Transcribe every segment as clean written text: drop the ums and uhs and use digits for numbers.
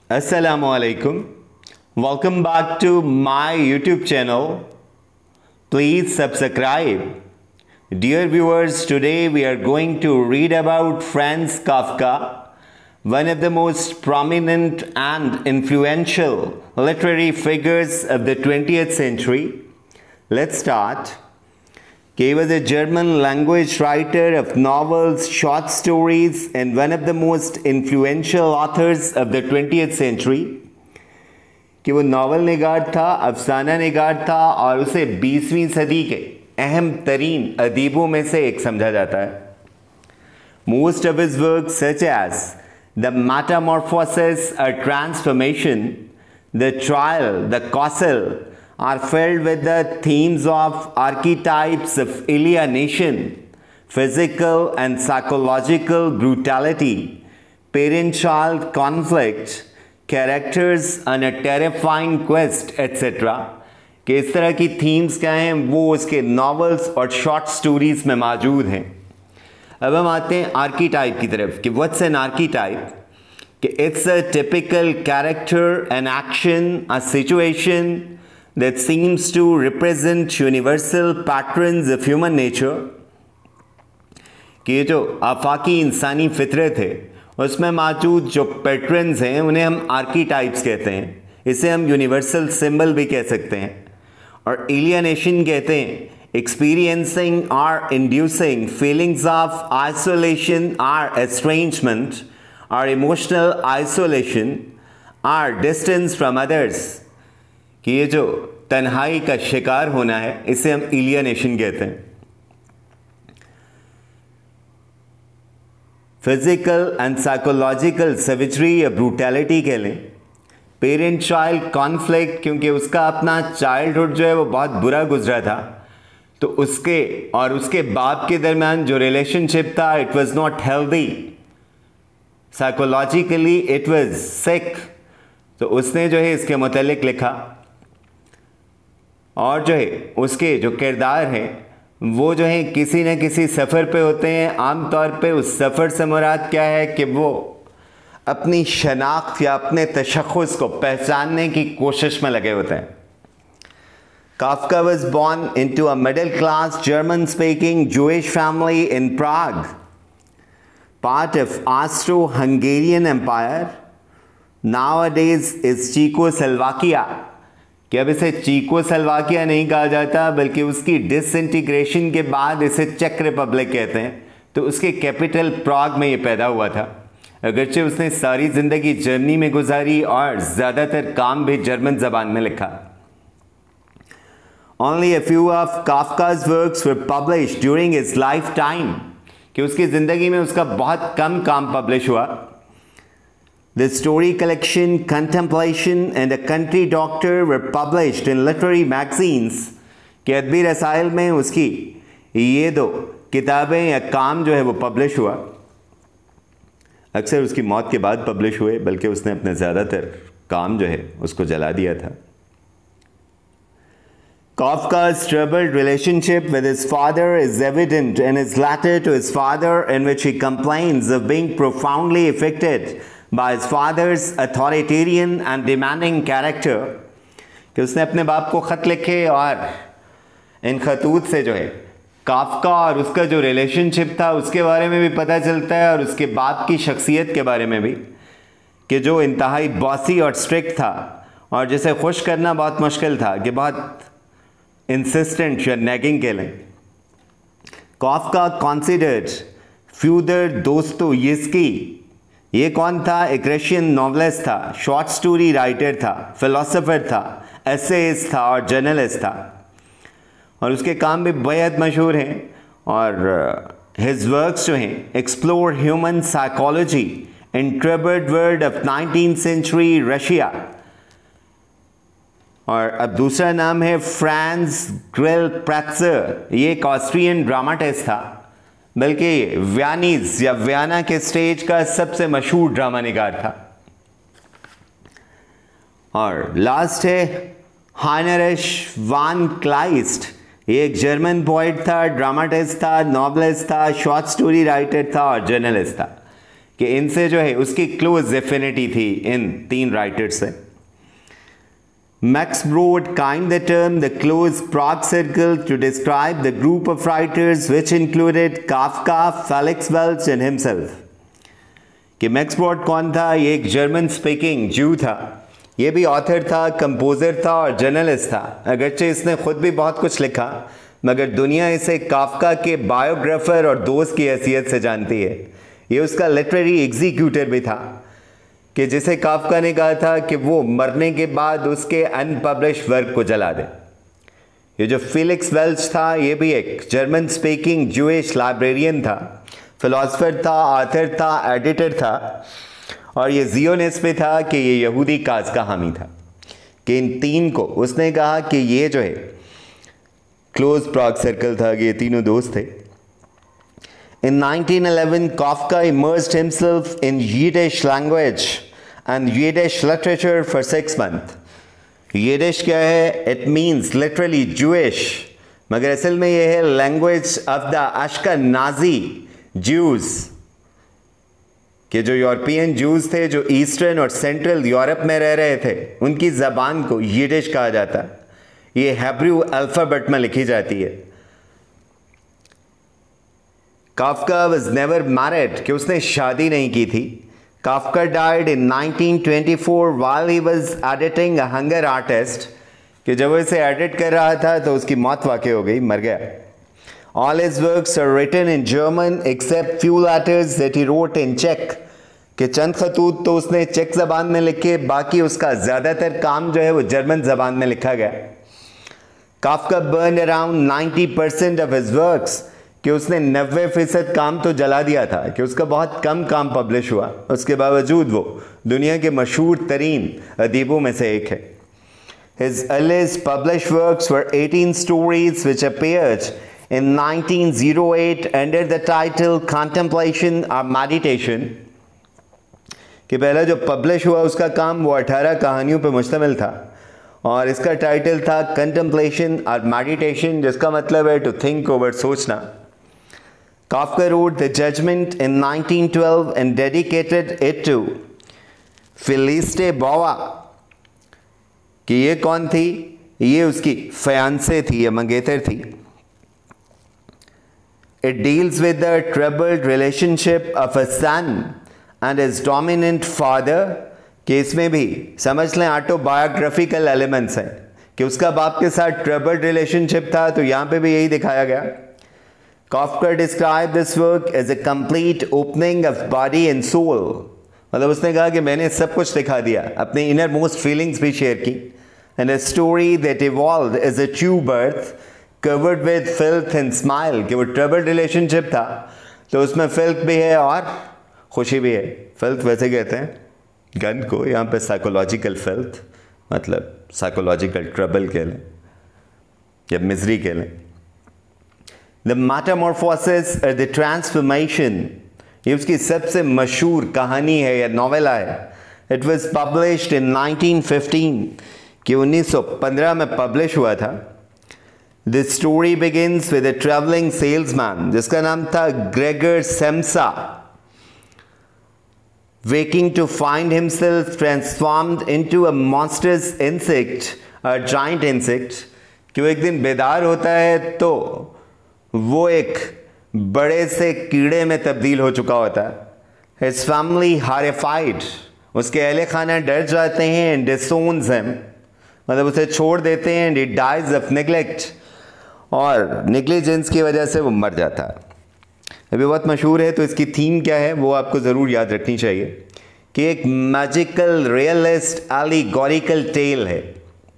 Assalamu alaikum. Welcome back to my YouTube channel. Please subscribe. Dear viewers, today we are going to read about Franz Kafka, one of the most prominent and influential literary figures of the 20th century. Let's start. He was a German language writer of novels, short stories, and one of the most influential authors of the 20th century. कि वो novel निगार था, अफसाना निगार था और उसे 20वीं सदी के अहम तरीन अदीबों में से एक समझा जाता है. Most of his works such as The Metamorphosis or Transformation, The Trial, The Castle are filled with the themes of archetypes of alienation, physical and psychological brutality, parent-child conflict, characters on a terrifying quest, etc. कि इस तरह की themes क्या हैं वो उसके novels और short stories में मौजूद हैं. अब हम आते हैं आर्कीटाइप की तरफ कि व्हाट्स एन आर्कीटाइप. कि it's a typical character, an action, a situation that seems to represent universal patterns of human nature. कि ये जो आफाकी इंसानी फितरत है उसमें मौजूद जो पैटर्न्स हैं उन्हें हम आर्कीटाइप्स कहते हैं. इसे हम यूनिवर्सल सिंबल भी कह सकते हैं. और एलियनेशन कहते हैं experiencing or inducing feelings of isolation or estrangement or emotional isolation or distance from others. कि ये जो तन्हाई का शिकार होना है इसे हम एलियनेशन कहते हैं. फिजिकल एंड साइकोलॉजिकल सेविजरी या ब्रूटैलिटी कह लें. पेरेंट चाइल्ड कॉन्फ्लिक्ट क्योंकि उसका अपना चाइल्डहुड जो है वो बहुत बुरा गुजरा था, तो उसके और उसके बाप के दरमियान जो रिलेशनशिप था it was not healthy. Psychologically it was sick. तो उसने जो है इसके मुतालिक लिखा. और जो है उसके जो किरदार हैं वो जो है किसी न किसी सफ़र पे होते हैं. आम तौर पे उस सफ़र से मुराद क्या है कि वो अपनी शनाख्त या अपने तशख़्ख़ुस को पहचानने की कोशिश में लगे होते हैं. Kafka was born into a middle-class German-speaking Jewish family in Prague, part of Austro-Hungarian Empire. Nowadays is Czechoslovakia. कि अब इसे चीकोस्लोवाकिया नहीं कहा जाता बल्कि उसकी डिसइंटीग्रेशन के बाद इसे चेक रिपब्लिक कहते हैं. तो उसके कैपिटल प्राग में ये पैदा हुआ था. अगरचे उसने सारी ज़िंदगी जर्मनी में गुजारी और ज़्यादातर काम भी जर्मन ज़बान में लिखा. Only a few of Kafka's works were published during his lifetime. कि उसकी ज़िंदगी में उसका बहुत कम काम पब्लिश हुआ. The story collection, Contemplation and A Country Doctor were published in literary magazines. कि अदबी रसाइल में उसकी ये दो किताबें या काम जो है वो पब्लिश हुआ. अक्सर उसकी मौत के बाद पब्लिश हुए बल्कि उसने अपने ज़्यादातर काम जो है उसको जला दिया था. Kafka's troubled relationship with his father is evident in his letter to his father in which he complains of being profoundly affected by his father's authoritarian and demanding character. कि उसने अपने बाप को ख़त लिखे और इन खतूत से जो है काफ्का और उसका जो रिलेशनशिप था उसके बारे में भी पता चलता है और उसके बाप की शख्सियत के बारे में भी कि जो इंतहाई बॉसी और स्ट्रिक्ट था और जिसे खुश करना बहुत मुश्किल था, कि बहुत इंसिस्टेंट या नैगिंग के लें. Kafka considered Fyodor Dostoevsky. ये कौन था? एक रशियन नॉवलिस्ट था, शॉर्ट स्टोरी राइटर था, फिलोसोफर था, एसेइस्ट था और जर्नलिस्ट था. और उसके काम भी बेहद मशहूर हैं. और हिज वर्क्स जो हैं explore human psychology in troubled world of 19th century Russia. और अब दूसरा नाम है फ्रांज ग्रिल प्रेत्जर. ये एक ऑस्ट्रियन ड्रामाटिस्ट था, बल्कि व्यानीज या व्याना के स्टेज का सबसे मशहूर ड्रामा निगार था. और लास्ट है हाइनरिश वान क्लाइस्ट. ये एक जर्मन पोइट था, ड्रामाटिस्ट था, नॉवलिस्ट था, शॉर्ट स्टोरी राइटर था और जर्नलिस्ट था. कि इनसे जो है उसकी क्लोज एफिनिटी थी इन तीन राइटर्स से। Max Brod coined the term the close Prague circle to describe the group of writers which included Kafka, Felix Welch and himself. कि मैक्स ब्रॉड कौन था? ये एक जर्मन स्पीकिंग जू था, ये भी ऑथर था, कंपोज़र था और जर्नलिस्ट था। अगरचे इसने खुद भी बहुत कुछ लिखा, मगर दुनिया इसे काफ्का के बायोग्राफर और दोस्त की हैसियत से जानती है। ये उसका लिटरेरी एग्जीक्यूटर भी था, कि जिसे काफ्का ने कहा था कि वो मरने के बाद उसके अनपब्लिश्ड वर्क को जला दे। ये जो फेलिक्स वेल्च था, ये भी एक जर्मन स्पीकिंग जूइश लाइब्रेरियन था, फिलोसफर था, ऑथर था, एडिटर था, और ये जियोनिस्ट भी था कि ये यहूदी काज का हामी था। कि इन तीन को उसने कहा कि ये जो है क्लोज प्रॉग सर्कल था, कि ये तीनों दोस्त थे। In 1911, Kafka immersed himself in Yiddish language and Yiddish literature for 6 months. Yiddish क्या है? It means literally Jewish, मगर असल में ये है language of the Ashkenazi Jews, कि जो यूरोपियन जूस थे जो ईस्टर्न और सेंट्रल यूरोप में रह रहे थे, उनकी ज़बान को यिडिश कहा जाता है। ये हेब्रू अल्फ़ाबेट में लिखी जाती है। काफ्का was never married, कि उसने शादी नहीं की थी। Kafka died in 1924 while he was editing A Hunger Artist, कि जब वो इसे एडिट कर रहा था तो उसकी मौत वाक़ई हो गई, मर गया। All his works are written in German except few letters that he wrote in Czech, कि चंद खतूत तो उसने चेक ज़बान में लिखे, बाकी उसका ज़्यादातर काम जो है वो जर्मन ज़बान में लिखा गया। Kafka burned around 90% of his works, कि उसने 90% काम तो जला दिया था, कि उसका बहुत कम काम पब्लिश हुआ। उसके बावजूद वो दुनिया के मशहूर तरीन अदीबों में से एक है। His earliest published works were 18 stories which appeared in 1908 under the title Contemplation or Meditation, कि पहला जो पब्लिश हुआ उसका काम वो 18 कहानियों पर मुश्तमिल था, और इसका टाइटल था Contemplation or Meditation, जिसका मतलब है टू थिंक ओवर, सोचना। Kafka wrote The Judgment in 1912 and dedicated it to Felicite Bauer, कि ये कौन थी? ये उसकी फियांसे थी या मंगेतर थी। It deals with the troubled relationship of a son and his dominant father, कि इसमें भी समझ लें ऑटोबायोग्राफिकल एलिमेंट्स हैं, कि उसका बाप के साथ ट्रबल्ड रिलेशनशिप था, तो यहाँ पे भी यही दिखाया गया। Kafka described this work as a complete opening of body and soul, मतलब उसने कहा कि मैंने सब कुछ दिखा दिया, अपने इनर मोस्ट फीलिंग्स भी शेयर की। And a story that evolved as a true birth covered with filth and smile, कि वो troubled relationship था, तो उसमें filth भी है और खुशी भी है। filth वैसे कहते हैं गन को, यहाँ पे साइकोलॉजिकल filth मतलब साइकोलॉजिकल ट्रबल कह लें या मिजरी कह लें। The Metamorphosis or the Transformation, ये उसकी सबसे मशहूर कहानी है या नॉवेला है। It was published in 1915, कि 1915 में पब्लिश हुआ था। The story begins with a traveling salesman जिसका नाम था Gregor Samsa, waking to find himself transformed into a monstrous insect, a giant insect, कि वो एक दिन बेदार होता है तो वो एक बड़े से कीड़े में तब्दील हो चुका होता है। His family horrified, उसके अहले खाना डर जाते हैं, and disowns him, मतलब उसे छोड़ देते हैं, and he dies of neglect, और नेग्लिजेंस की वजह से वो मर जाता है। अभी बहुत मशहूर है, तो इसकी थीम क्या है वो आपको ज़रूर याद रखनी चाहिए, कि एक मैजिकल रियलिस्ट एलिगोरिकल टेल है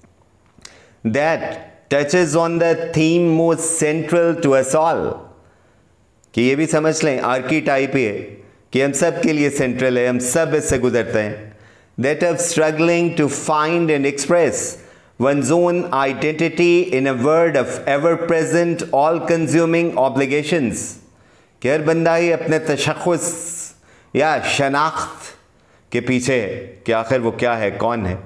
that touches on the theme most central to us all, कि ये भी समझ लें आर्कीटाइप ही है, कि हम सब के लिए सेंट्रल है, हम सब इससे गुजरते हैं। that of struggling to find and express one's own identity in a world of ever-present, all-consuming obligations, कि हर बंदा ही अपने तशख़्ख़ुस या शनाख्त के पीछे है कि आखिर वो क्या है, कौन है।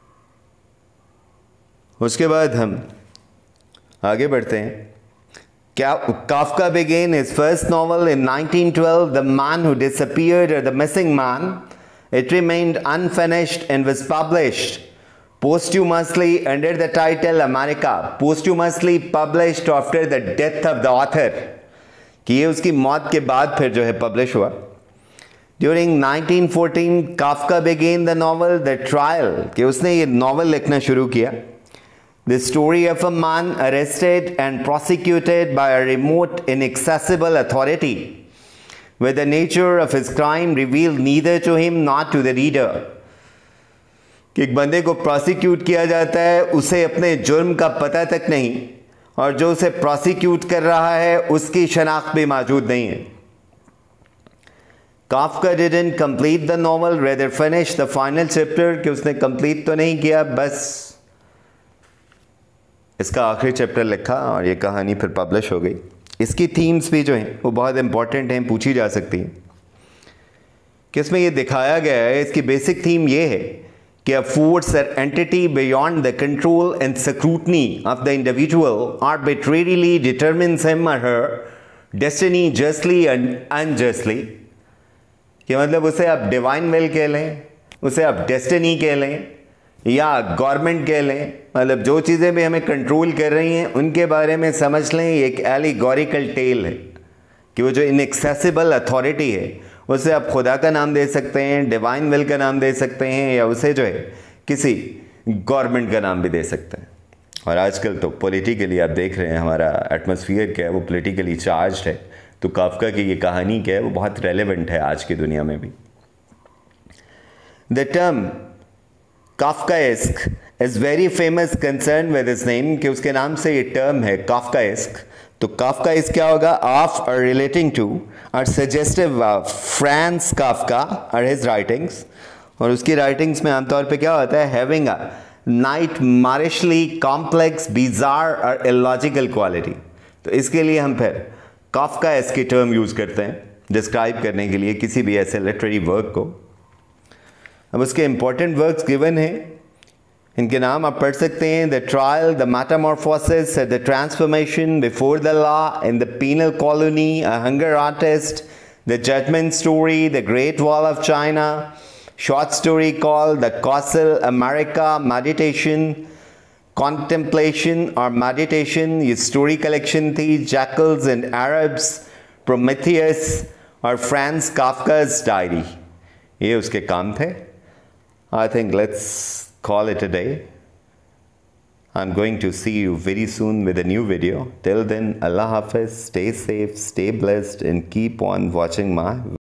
उसके बाद हम आगे बढ़ते हैं Kafka began his first novel in 1912, The Man Who Disappeared or The Missing Man. It remained unfinished and was published posthumously under the title America. Posthumously published after the death of the author. कि ये उसकी मौत के बाद फिर जो है publish हुआ. During 1914, Kafka began the novel The Trial. कि उसने ये नॉवल लिखना शुरू किया. The story of a man arrested and prosecuted by a remote, inaccessible authority, where the nature of his crime revealed neither to him nor to the reader. कि एक बंदे को प्रोसिक्यूट किया जाता है, उसे अपने जुर्म का पता तक नहीं, और जो उसे प्रोसिक्यूट कर रहा है उसकी शनाख्त भी मौजूद नहीं है. Kafka didn't complete the novel, rather finished the final chapter. कि उसने कंप्लीट तो नहीं किया, बस इसका आखिरी चैप्टर लिखा और ये कहानी फिर पब्लिश हो गई. इसकी थीम्स भी जो हैं वो बहुत इंपॉर्टेंट हैं, पूछी जा सकती हैं. कि इसमें ये दिखाया गया है, इसकी बेसिक थीम ये है कि a force or entity beyond the control and scrutiny of the individual arbitrarily determines him or her destiny justly and unjustly. कि मतलब उसे आप डिवाइन विल कह लें, उसे आप डेस्टिनी कह लें, या गवर्नमेंट कह लें, मतलब जो चीज़ें भी हमें कंट्रोल कर रही हैं उनके बारे में समझ लें ये एक एलिगोरिकल टेल है. कि वो जो इनएक्सेसिबल अथॉरिटी है उसे आप खुदा का नाम दे सकते हैं, डिवाइन विल का नाम दे सकते हैं, या उसे जो है किसी गवर्नमेंट का नाम भी दे सकते हैं. और आजकल तो पॉलिटिकली आप देख रहे हैं हमारा एटमॉस्फेयर क्या है, वो पॉलिटिकली चार्ज्ड है. तो काफका की ये कहानी क्या है वो बहुत रेलेवेंट है आज की दुनिया में भी. The term Kafkaesque is very famous concerned with his name, कि उसके नाम से ये टर्म है Kafkaesque. तो Kafkaesque क्या होगा? Of or relating to or suggestive of Franz Kafka or his writings. और उसकी राइटिंग्स में आमतौर पे क्या होता है? Having a nightmarishly complex, bizarre or illogical quality. तो इसके लिए हम फिर Kafkaesque की टर्म यूज़ करते हैं डिस्क्राइब करने के लिए किसी भी ऐसे लिटरेरी वर्क को. अब उसके इंपॉर्टेंट वर्क्स गिवन हैं, इनके नाम आप पढ़ सकते हैं. The trial, the metamorphosis, the transformation, before the law, in the penal colony, a hunger artist, the judgment story, the great wall of China, short story called the castle, America, meditation, contemplation और meditation, ये story collection थी. Jackals and Arabs, Prometheus और Franz काफ्का's diary, ये उसके काम थे. I think let's call it a day. I'm going to see you very soon with a new video. Till then, Allah Hafiz, stay safe, stay blessed, and keep on watching my